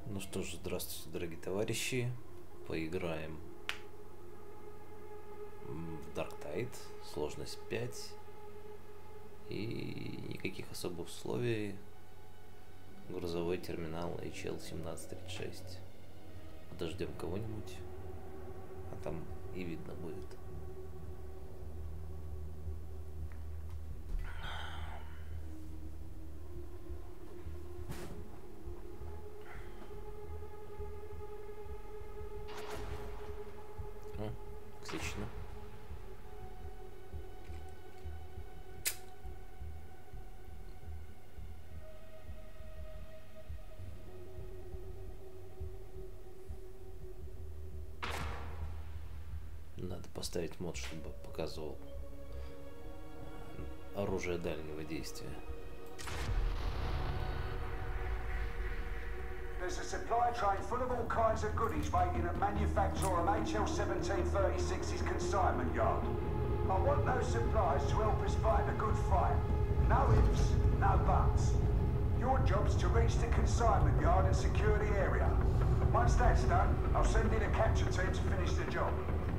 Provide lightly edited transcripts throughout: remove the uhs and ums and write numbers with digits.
Ну что ж, здравствуйте, дорогие товарищи. Поиграем в Dark Tide, сложность 5. И никаких особых условий. Грузовой терминал HL1736. Подождем кого-нибудь, а там и видно будет. Отлично. Надо поставить мод, чтобы показывал оружие дальнего действия. There's a supply train full of all kinds of goodies waiting at Manufactorum HL1736's consignment yard. I want those supplies to help us fight a good fight. No ifs, no buts. Your job's to reach the consignment yard and secure the area. Once that's done, I'll send in a capture team to finish the job.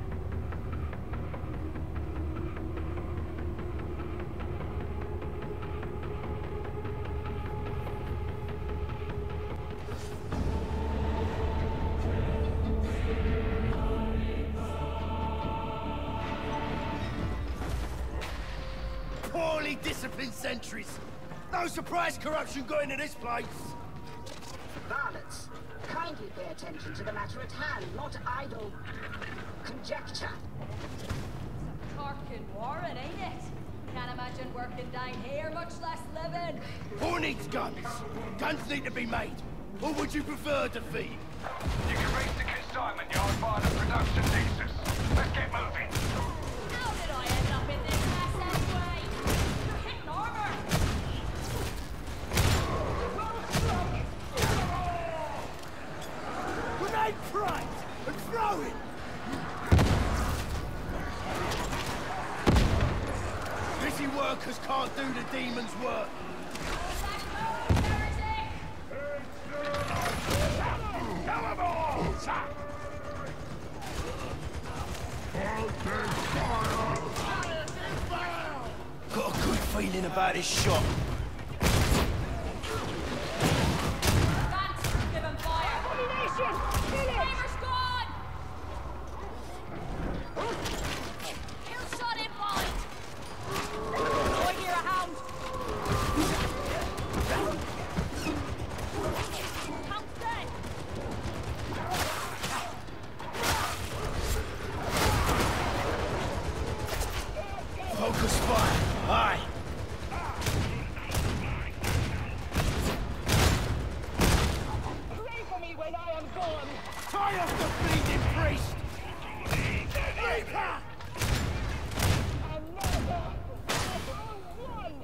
Poorly disciplined sentries. No surprise corruption got into this place. Varlets, kindly pay attention to the matter at hand, not idle conjecture. Corkin Warren, ain't it? Can't imagine working down here, much less living. Who needs guns? Guns need to be made. Or would you prefer defeat? You can reach the consignment yard via the production nexus. Let's get moving. How did I end up in this mess anyway? You're hitting armor. Grenade primed and throw it! Busy workers can't do the demon's work. Got a good feeling about this shot. Vance, give him fire. Ammunition! Kill it! Timer's gone. Kill shot in point. I hear a hound. Hound's dead. Focus fire. Aye. Pray for me when I am gone! Tie off the bleeding priest! Reaper! Another! One!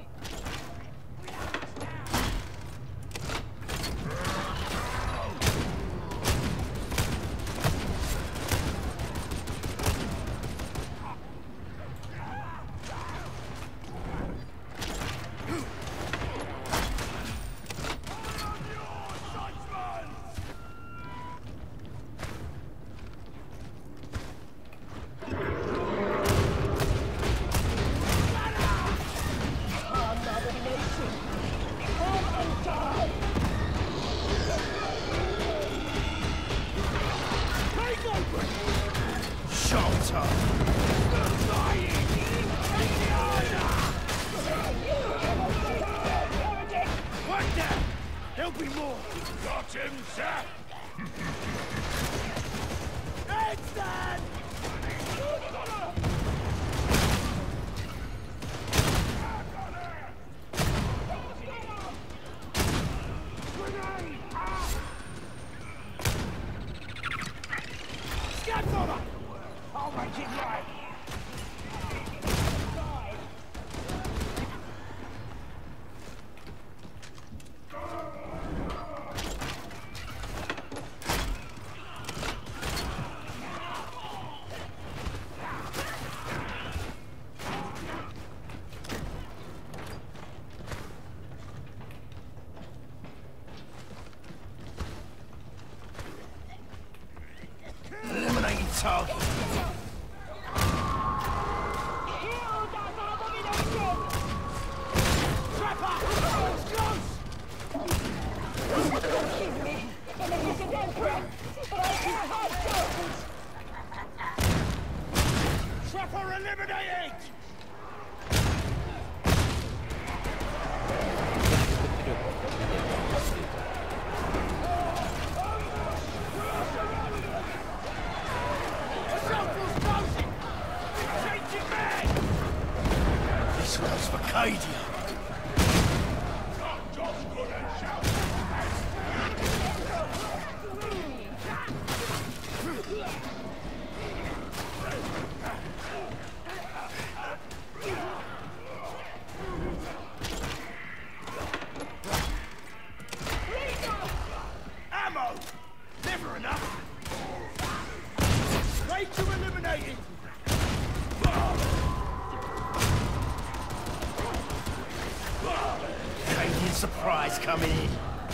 Shelter! What the? There'll be more! Got him, sir! Heads down! Scabfodder! I'll make it right! target. Trapper eliminated! This one's for Cadia. Ammo! Never enough! Straight to eliminated! Canadian surprise coming in.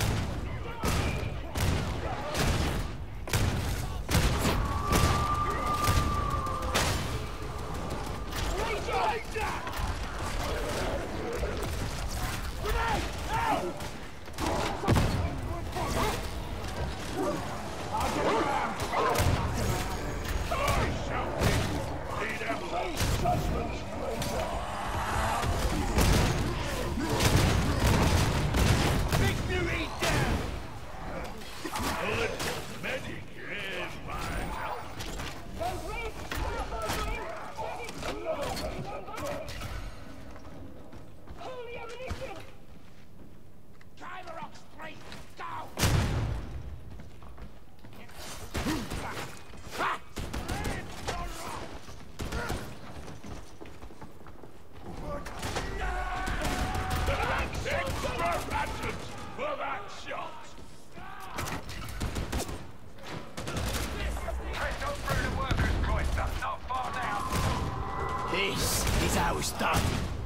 This is how it's done.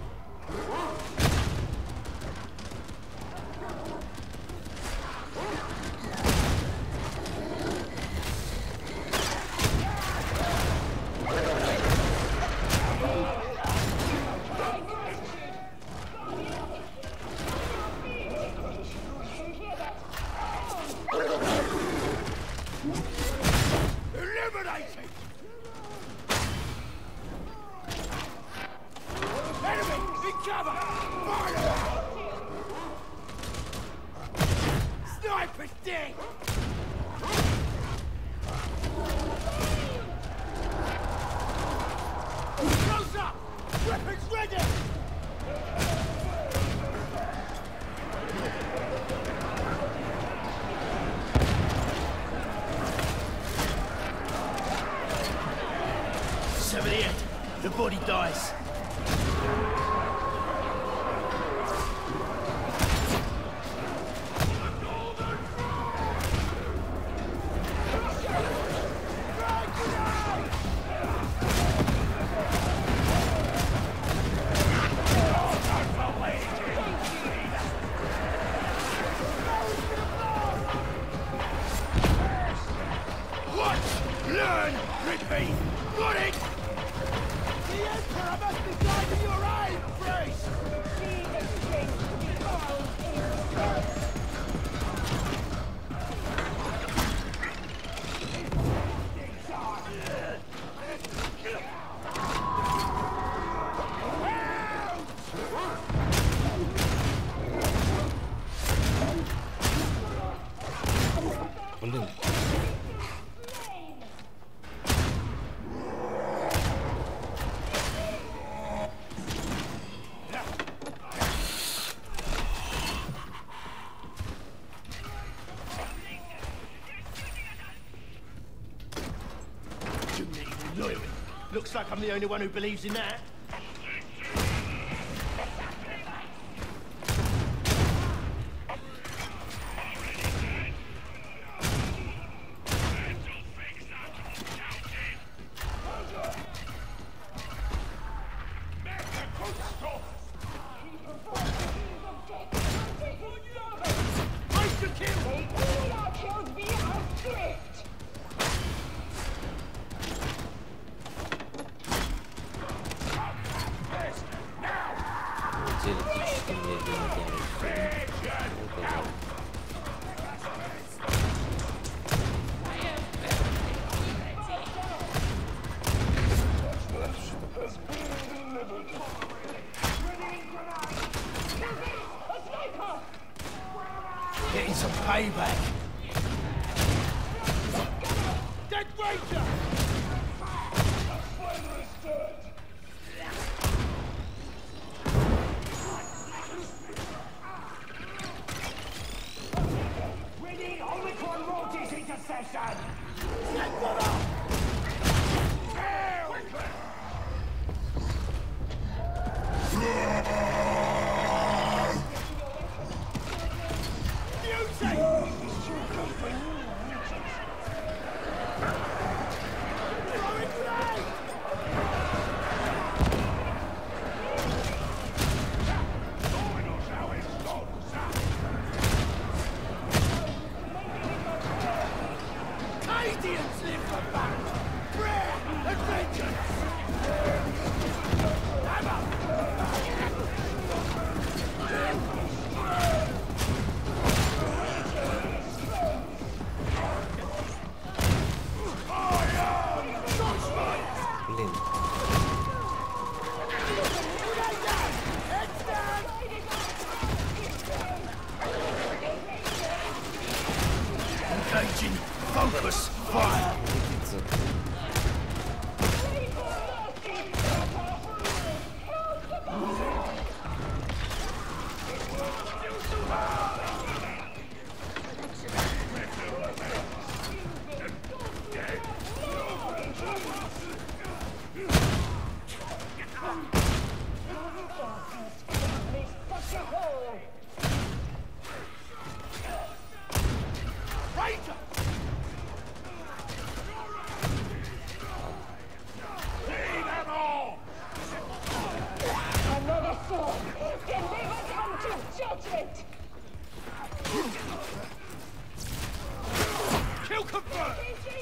Eliminated! Enemy! In cover! Fire! Sniper's dead! Close up! Weapons ready! The body dies. Watch! Learn! Repeat! Got it! The Emperor must be guiding your aim, Grace! Блин. Looks like I'm the only one who believes in that. Dead Ranger! We need Omicron Mortis intercession! Get one up! Canadians live for battle! Rare and vengeance! Блин. Engaging focus fire! Ranger! Leave them all! Another sword! Delivered unto judgment! Kill confirmed!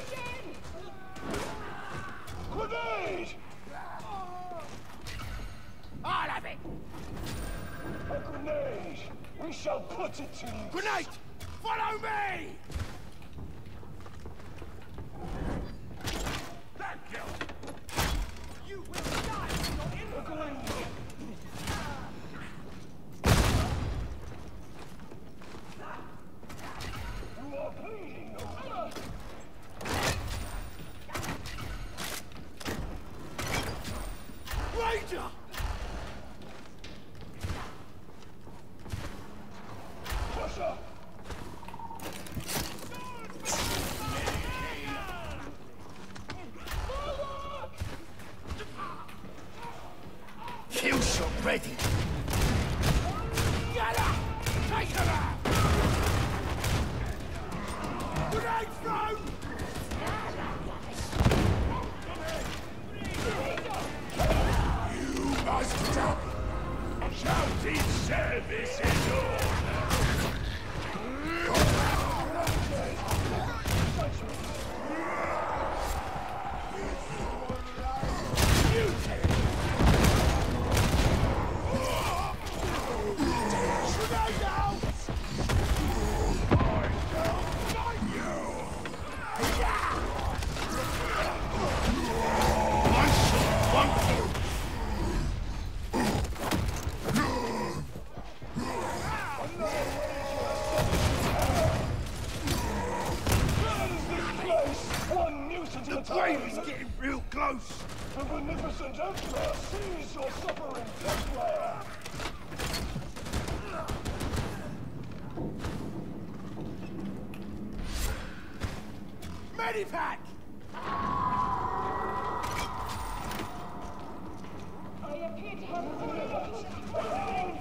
Grenade! I'll have it! A grenade! We shall put it to you! Grenade! Follow me! Thank you! You will die in the grenade! You are bleeding, Ranger! Russia! Kill shot ready! Get her! Take her out! Grenade thrown! You must die! Shouting service is order! You take it! Grenade out! One shot, one kill! One nuisance The at a grave time! is getting real close! The beneficent Emperor sees your suffering, Templar! Medipack! I appear to have fully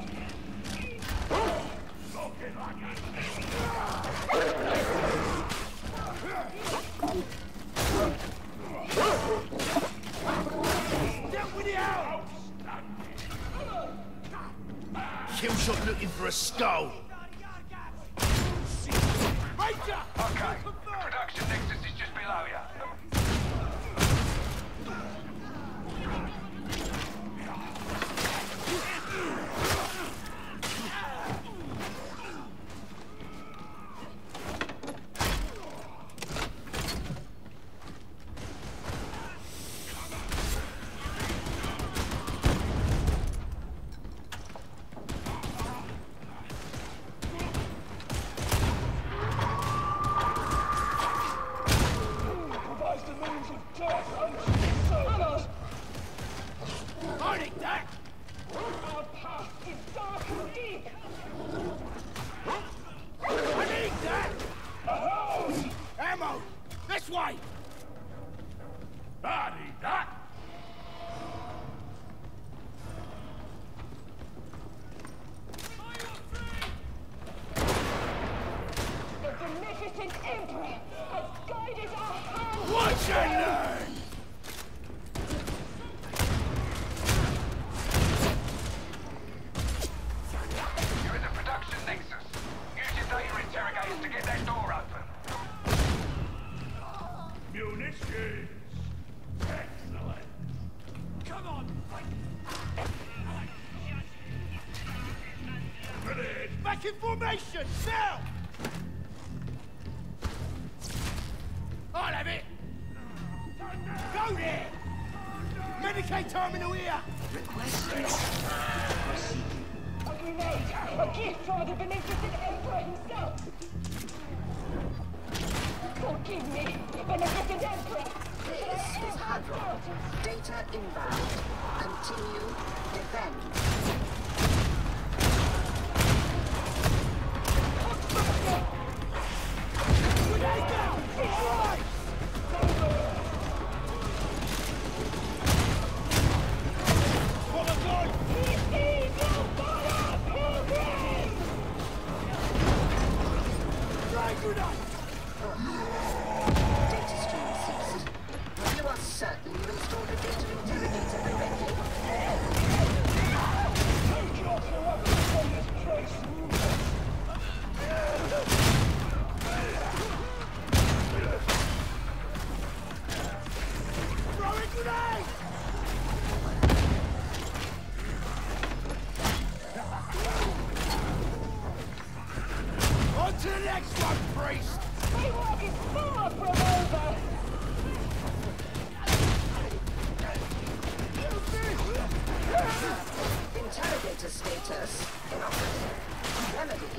Get with the out! Killshot looking for a skull. Ranger! Okay, production nexus is just below you. Ammo! This way! I need that! The beneficent Emperor has guided our hands. Watch and learn! You're in the production nexus. Use your data interrogators to get that door open. Munitions! Excellent! Come on! Grenade! Back in formation! Now! I'll have it! Go there! Medicaid terminal here! A grenade! A gift from the beneficent Emperor himself! Forgive me, beneficent Emperor! This is Hadron. Data inbound. Continue. Defend. Grenade down! It's right! For the good! Grenade grenade! Data stream ceased. You are certain you installed the data interrogator correctly. Throwing grenade! On to the next one, priest! My work is far from over! Interrogator status inoperative. Remedy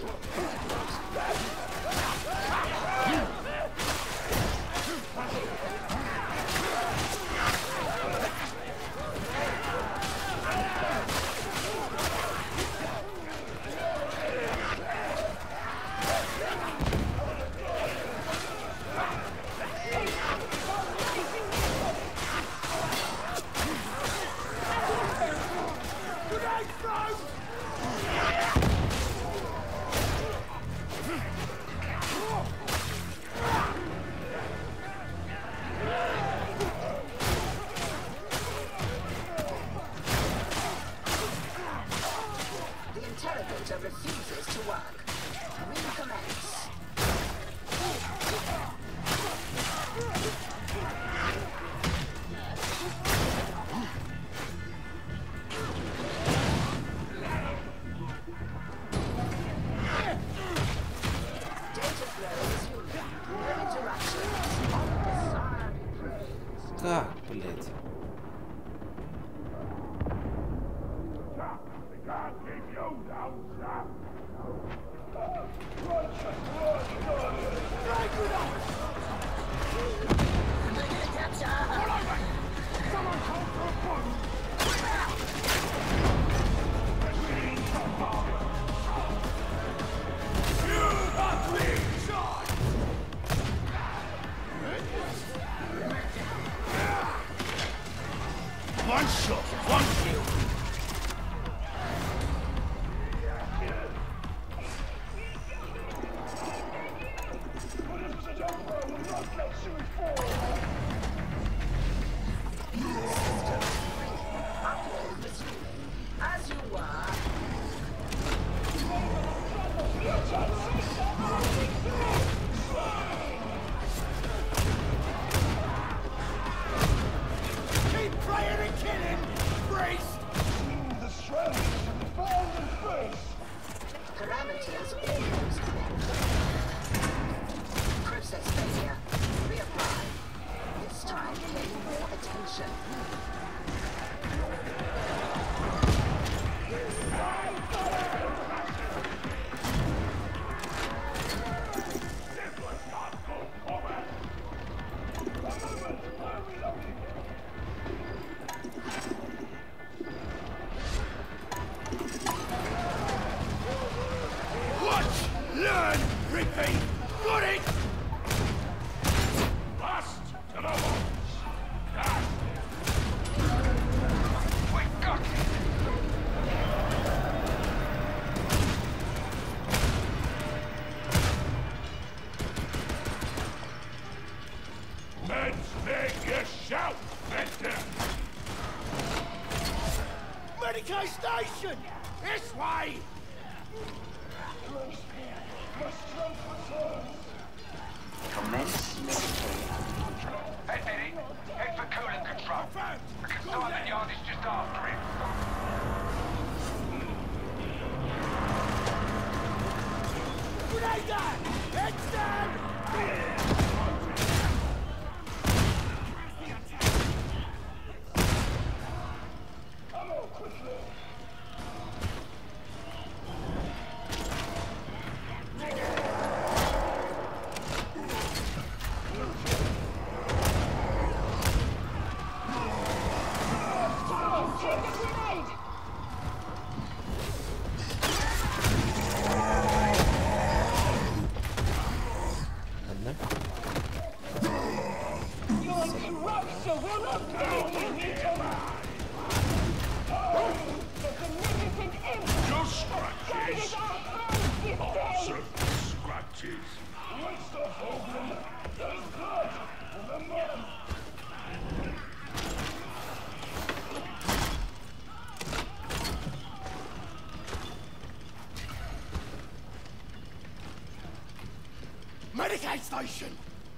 Grenade thrown! The interrogator refuses to work. Recommence. Data flow resumed. No interruptions. Undesired praise. Как, блядь? Can't keep you down, sir. Someone call for a boat! You are being shot! One shot, one kill. Upload resuming. As you were. Keep praying and killing, priest! The strength of the band and face. Parameters almost met. Process failure. Reapply. This time pay more attention. station! This way! Commence military. Hey, Benny. Head for coolant control. The consignment yard is just after him. Grenade that! Heads down! Medicaid station!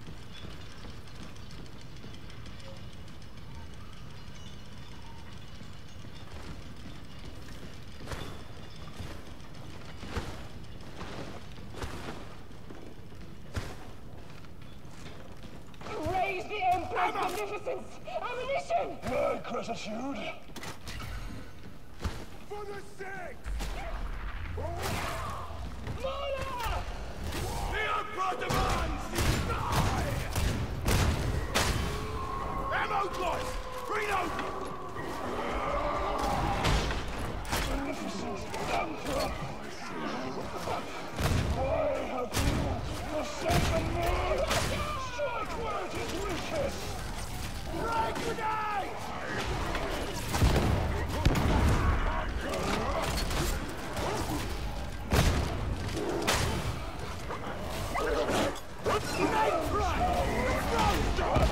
Praise the Emperor's magnificence! Ammunition! My gratitude. For the sick! Mola! The Emperor demands you die! Ammo boys! Reload! Magnificent Emperor. Why have you forsaken me? Strike where it is weakest. Frag grenade! Grenade frag!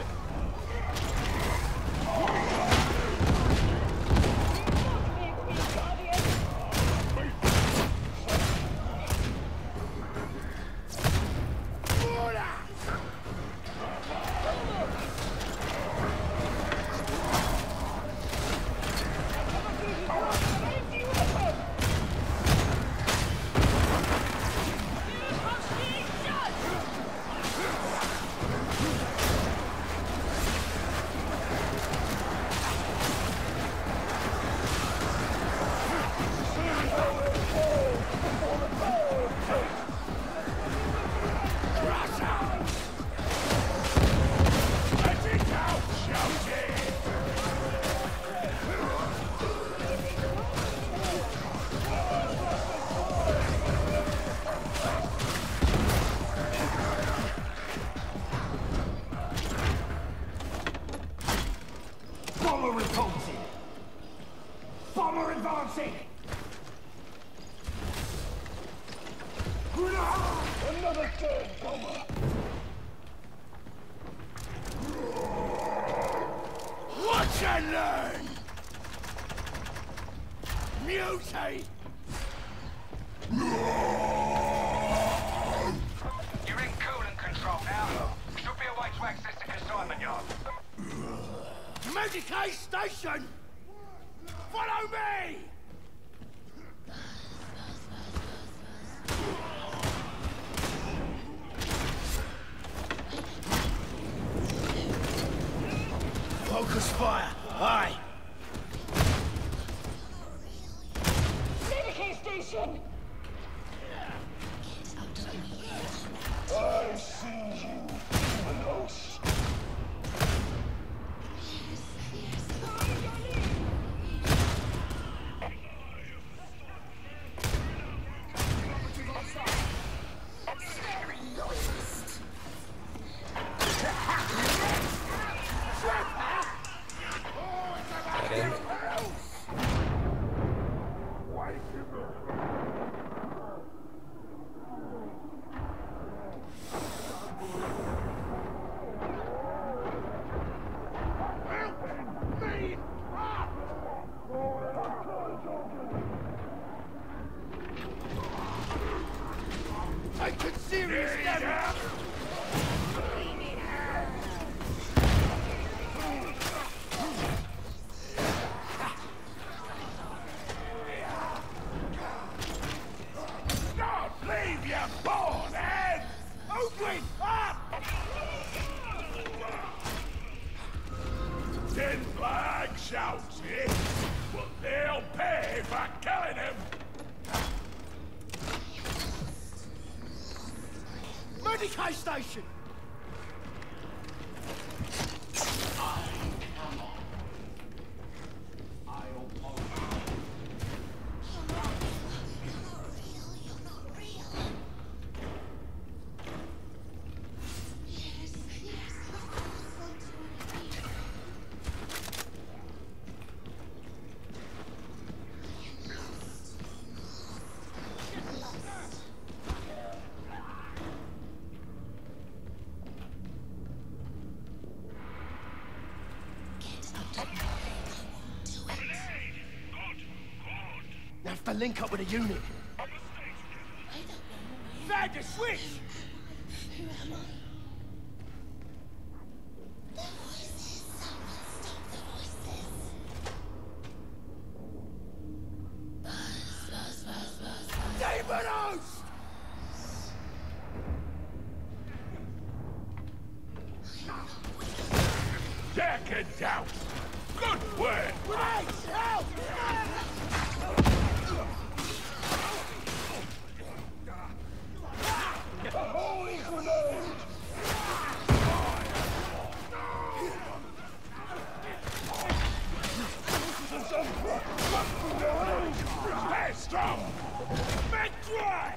Bomber repulsing. Bomber advancing. Another dead bomber. Watch and learn! Mutate! You're in coolant control now. Should be a way to access the consignment yard. Medicaid station! Follow me! Focus fire! Aye! Medicaid station! I see you, Ghost. That in. crowds here, but they'll pay for killing him! Medicaid station! You have to link up with a unit. Found the switch! Demon host! Second down! Good work! Grenades! Help! Holy grenade! Stay strong! Make dry!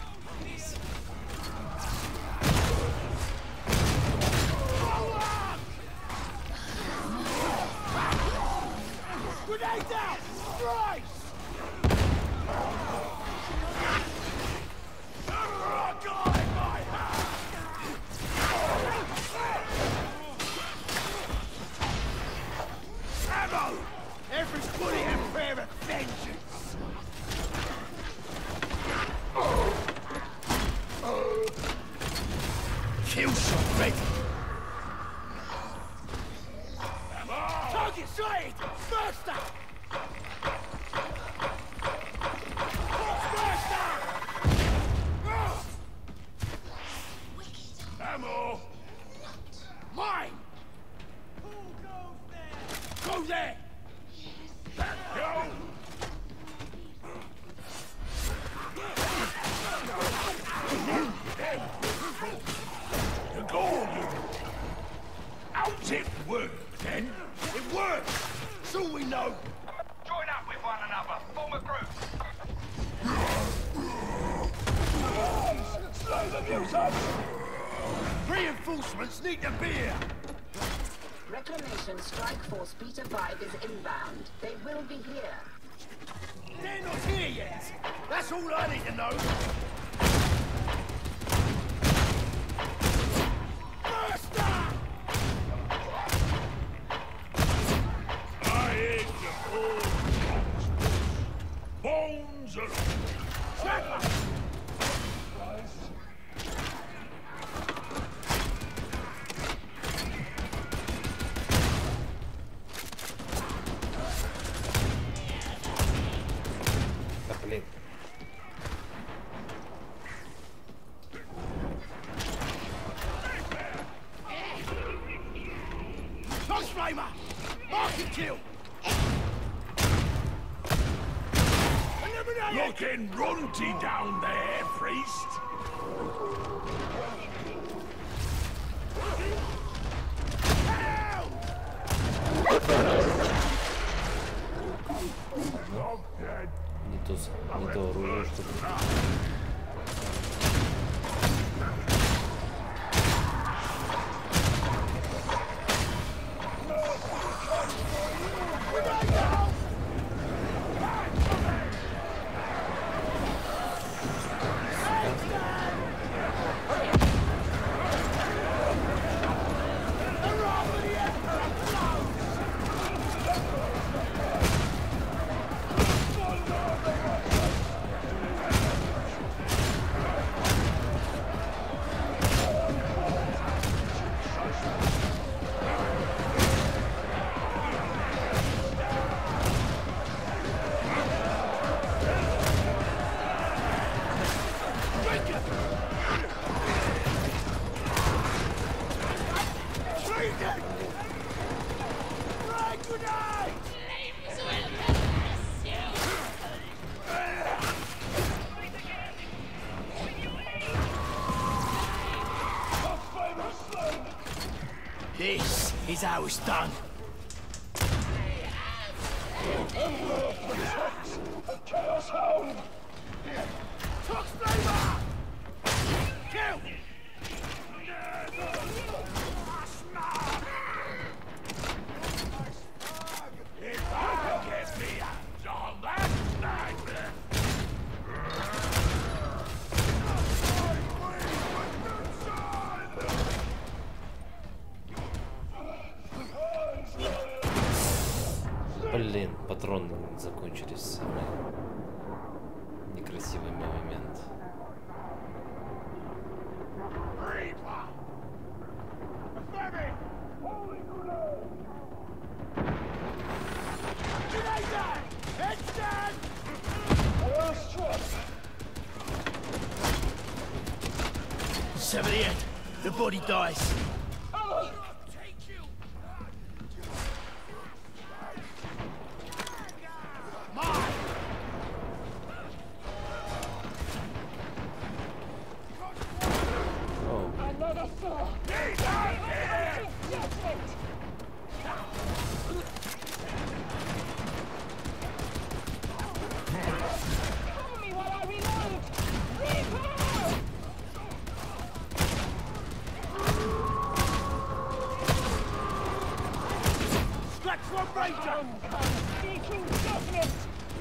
Grenade out! Christ! Ammo! Everybody have prayer of vengeance! Kill shot ready! Target sighted! First up! Ammo! Mine! Who goes there? Go there! Let's go! The goal! How's it work, then? It works! So we know! Join up with one another. Form a group. Slay the mutants! Reinforcements need to be here! Reclamation Strike Force Beta 5 is inbound. They will be here. They're not here yet! That's all I need to know! Master! I ate the bones of Trapper! Блин. Toss Flamer! Mark and kill! Looking runty down there, priest! Help! Not dead. Не то оружие, что ли. Right, good night! This is how it's done. Chaos Hound! Tox flavor! Kill! If I get me hands on that magnet! Блин, патроны закончились. Самый некрасивый момент. Sever the end. The body dies. Another fool! Judgment! Cover me while I reload! Reaper! Stretch one ranger! Come, seeking judgment!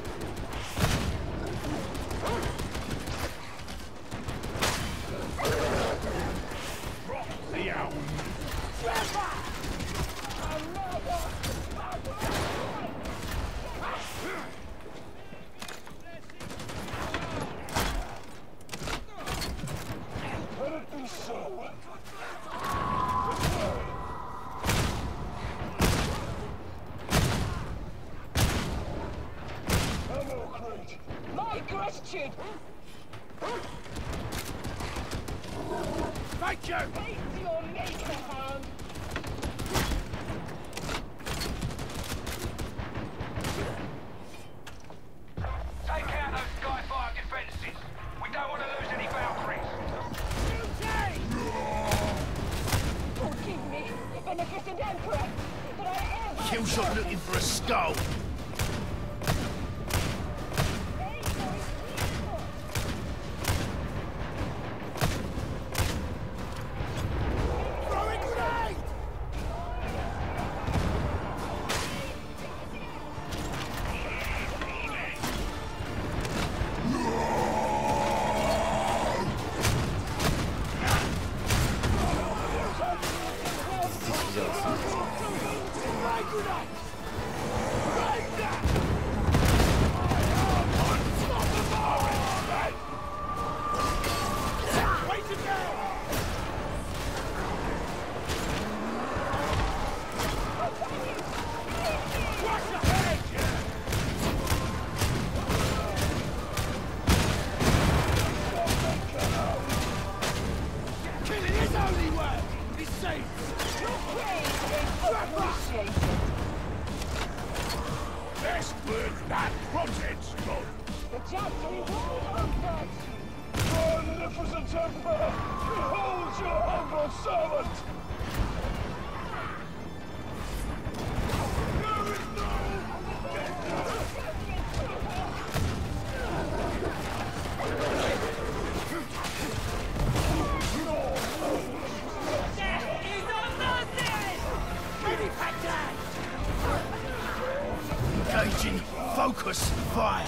The owl. Let it be so. Ammo crate. My gratitude! Thank you! Face your maker, Hound! Take out those Skyfire defenses. We don't want to lose any Valkyries. Forgive me, beneficent Emperor, but I am... Killshot looking for a skull. Throwing grenade! Killing is only work! It's safe! Best word that protects God! The justice of virtue! Magnificent Emperor! Behold your humble servant! Engaging focus fire!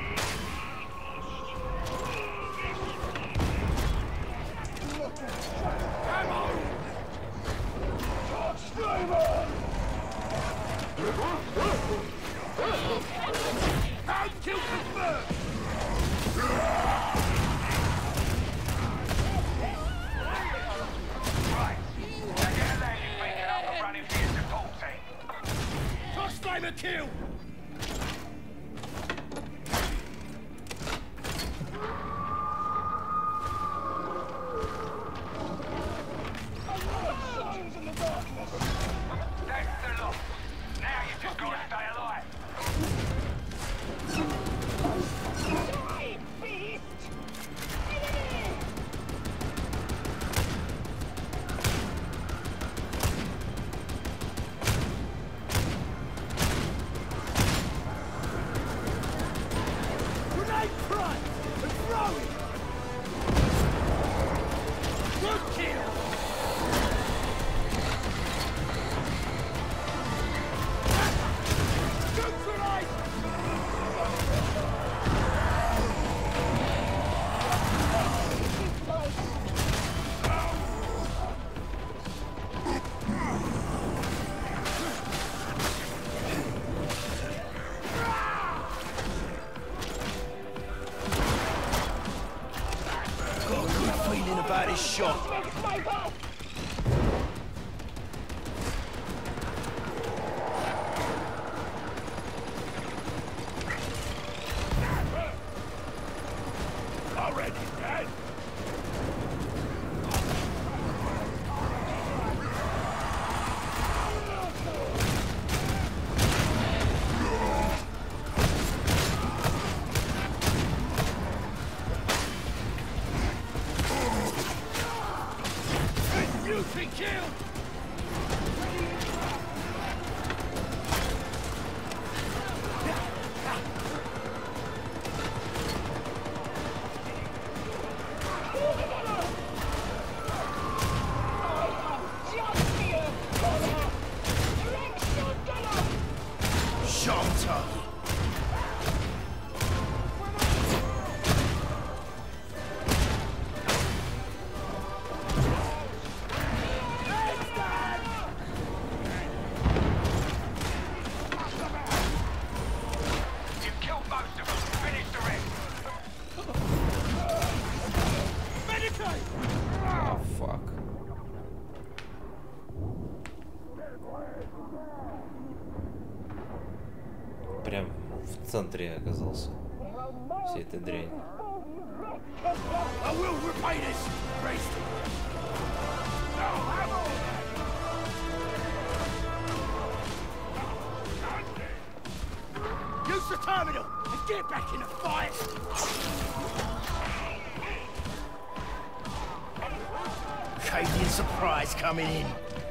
Look at this shot. Already dead. Beauty killed! Shanta! А, фак. Прям в центре оказался всей этой дрянь. I will repay this, priest! Use the terminal and get back in the fight! Cadian surprise coming in.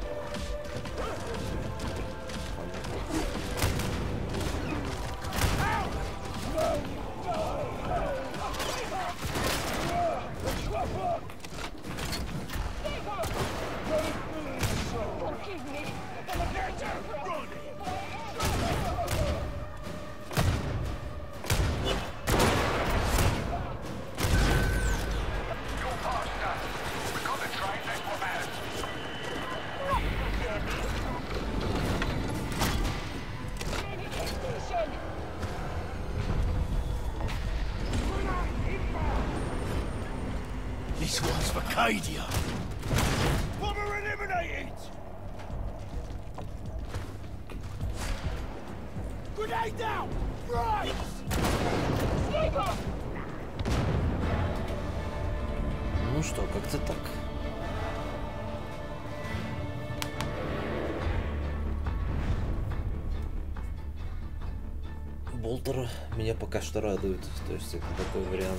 Forgive me. This one's for Cadia. Bomber eliminated! Grenade down! Right! Sniper! Ну что, как-то так. Болтер меня пока что радует. То есть это такой вариант,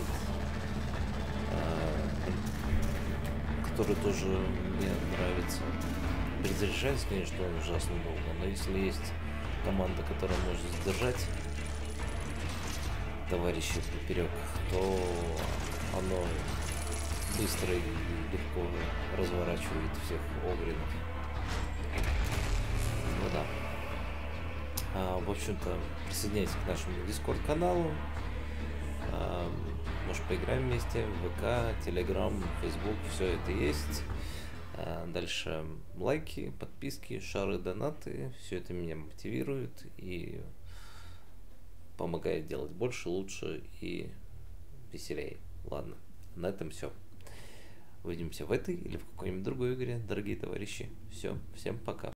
который тоже мне нравится. Перезаряжается, конечно, он ужасно долго, но если есть команда, которая может сдержать товарищей поперек, то оно быстро и легко разворачивает всех огринов. Ну да. В общем-то, присоединяйтесь к нашему Discord-каналу. Может, поиграем вместе. ВК, Телеграм, Фейсбук, все это есть. Дальше лайки, подписки, шары, донаты. Все это меня мотивирует и помогает делать больше, лучше и веселее. Ладно, на этом все. Увидимся в этой или в какой-нибудь другой игре, дорогие товарищи. Все, всем пока.